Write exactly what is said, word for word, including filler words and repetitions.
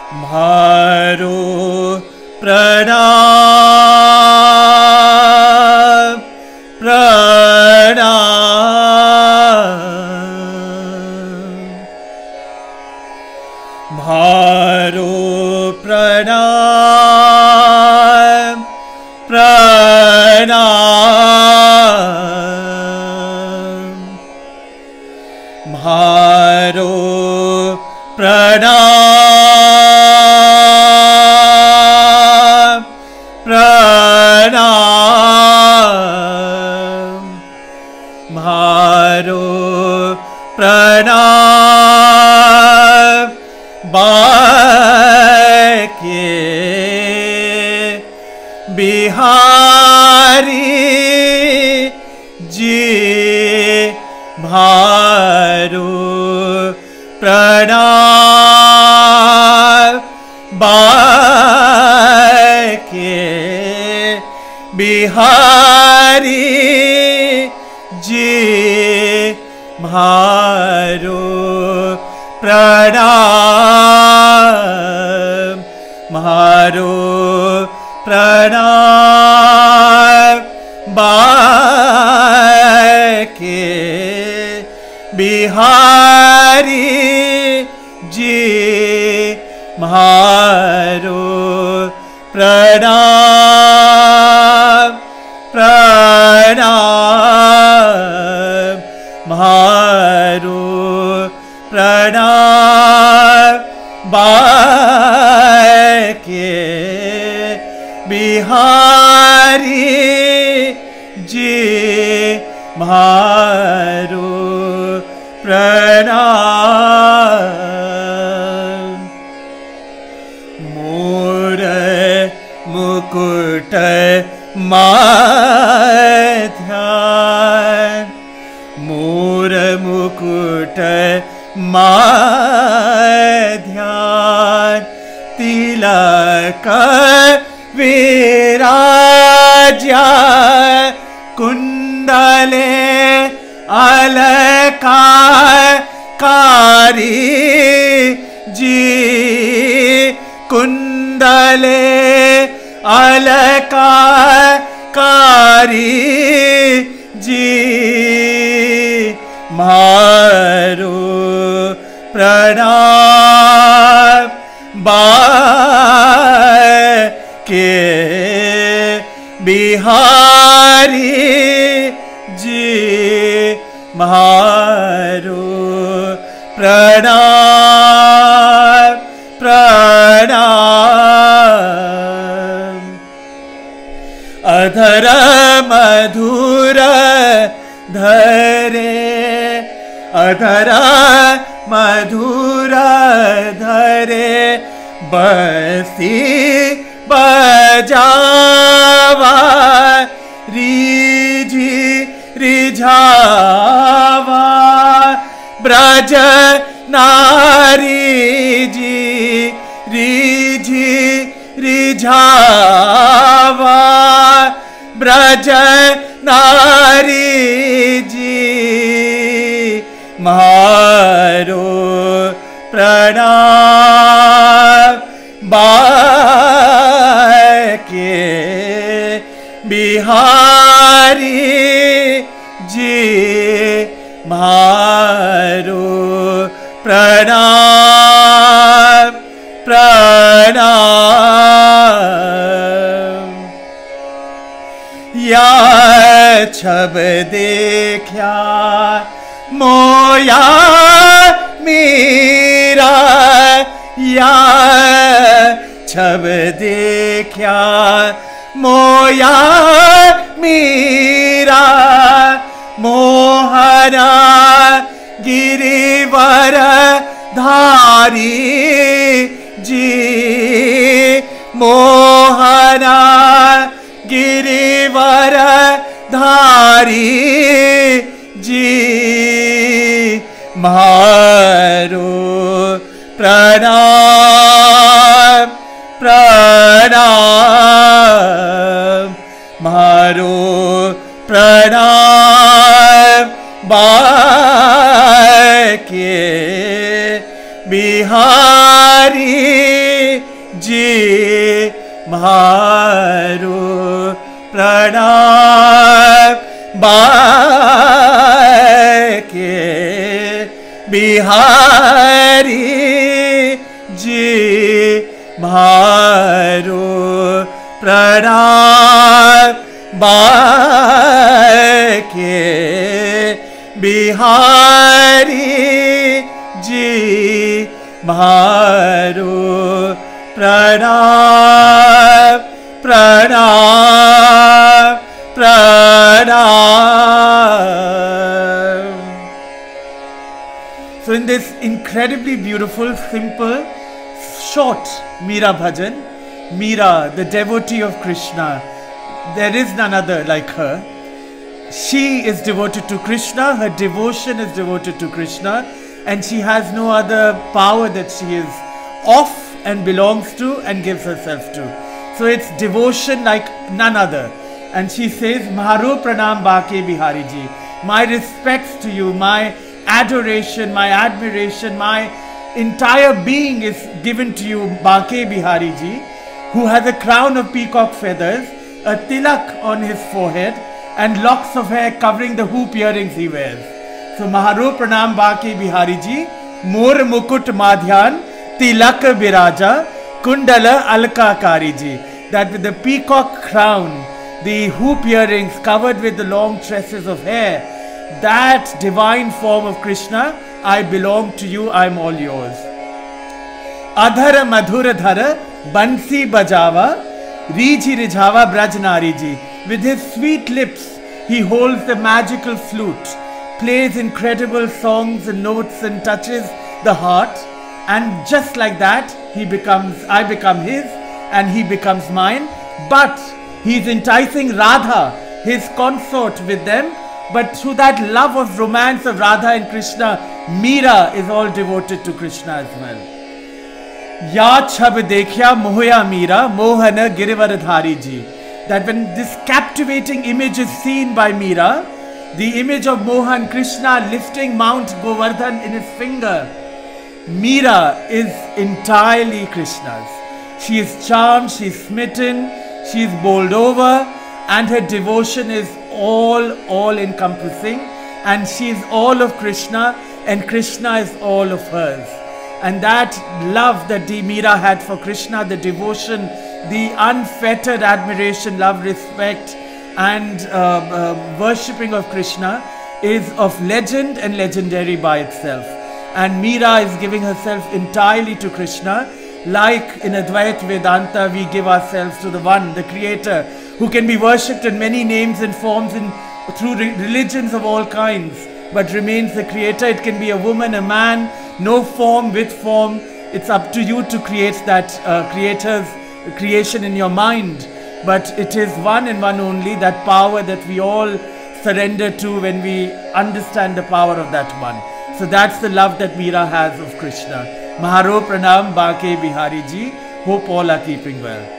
म्हारो प्रणाम प्रणाम म्हारो प्रणाम प्रणाम म्हारो प्रणाम प्रणाम म्हारो प्रणाम बाके बिहारी जी म्हारो प्रणाम बाके बिहारी जी म्हारो प्रणाम म्हारो प्रणाम बाके बिहारी जी म्हारो प्रणाम प्रणाम म्हारो प्रणाम बाके बिहारी जी म्हारो प्रणाम मोर मुकुट माध्यान मोर मुकुट माध्यान तिलक विराज्या कुंडले अलंकारी जी कुंडले अलंकारी जी म्हारो प्रणाम बाके बिहारी जी म्हारो प्रणाम प्रणाम अधर मधुर धरे अधर मधुर धरे बंसी बजावा रिझी रिझावा ब्रज नारी जी रिझी रिझावा ब्रज नारी जी म्हारो प्रणाम बाके बिहारी जी म्हारो प्रणाम प्रणाम या छब देखा मोया मीरा या छब देखा मोया मीरा मोहना गिरिवर धारी जी मोहना गिरिवर धारी जी म्हारो प्रणाम प्रणाम म्हारो प्रणाम बाके बिहारी जी मारो प्रणाम बाके बिहारी जी मारो प्रणाम प्रणाम प्रणाम. So in this incredibly beautiful, simple, short Meera bhajan, Meera, the devotee of Krishna, there is none other like her. She is devoted to Krishna, her devotion is devoted to Krishna, and she has no other power that she is of and belongs to and gives herself to. So it's devotion like none other. And she says, Maharo Pranam Bake Bihari Ji. My respects to you, my adoration, my admiration, my entire being is given to you, Bake Bihari Ji, who has a crown of peacock feathers, a tilak on his forehead, and locks of hair covering the hoop earrings he wears. So Maharo Pranam Bake Bihari Ji, Mor Mukut Madhyan, Tilak Biraja, Kundala Alka Kari Ji. That with the peacock crown, the hoop earrings covered with the long tresses of hair, that divine form of Krishna, I belong to you, I am all yours. Adhara Madhura Dhara, Bansi Bajava, Riji Rijhava Brajnari Ji. With his sweet lips, he holds the magical flute, plays incredible songs and notes and touches the heart. And just like that, he becomes, I become his and he becomes mine. But he's enticing Radha, his consort, with them. But through that love of romance of Radha and Krishna, Meera is all devoted to Krishna as well. Ya chhab dekhya mohoya Meera, Mohana Girivaradhari Ji. That when this captivating image is seen by Meera, the image of Mohan Krishna lifting Mount Govardhan in his finger, Meera is entirely Krishna's. She is charmed, she is smitten, she is bowled over, and her devotion is all, all encompassing, and she is all of Krishna, and Krishna is all of hers. And that love that the Meera had for Krishna, the devotion, the unfettered admiration, love, respect, and uh, uh, worshipping of Krishna is of legend and legendary by itself. And Meera is giving herself entirely to Krishna. Like in Advaita Vedanta, we give ourselves to the One, the Creator, who can be worshipped in many names and forms in, through re religions of all kinds, but remains the Creator. It can be a woman, a man, no form, with form. It's up to you to create that uh, Creator's creation in your mind. But it is one and one only, that power that we all surrender to when we understand the power of that one. So that's the love that Meera has of Krishna. Maharo Pranam Bake Bihari Ji. Hope all are keeping well.